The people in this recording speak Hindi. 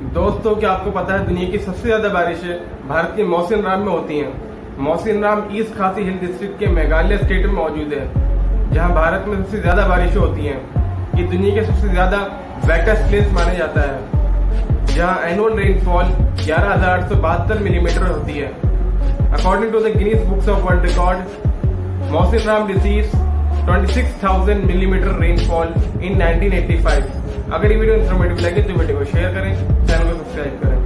दोस्तों, क्या आपको पता है दुनिया की सबसे ज्यादा बारिशें भारत के मौसिनराम में होती हैं। मौसिनराम ईस्ट खासी हिल डिस्ट्रिक्ट के मेघालय स्टेट में मौजूद है, जहां भारत में सबसे ज्यादा बारिशें होती हैं। ये दुनिया के सबसे ज्यादा वेटेस्ट प्लेस माना जाता है, जहां एनुअल रेनफॉल 11,872 मिलीमीटर होती है। According to the Guinness books of world record, Mawsynram receives 26,000 millimetre rainfall in 1985। अगर ये वीडियो इन्फॉर्मेटिव लगे तो वीडियो को शेयर करें, चैनल को सब्सक्राइब करें।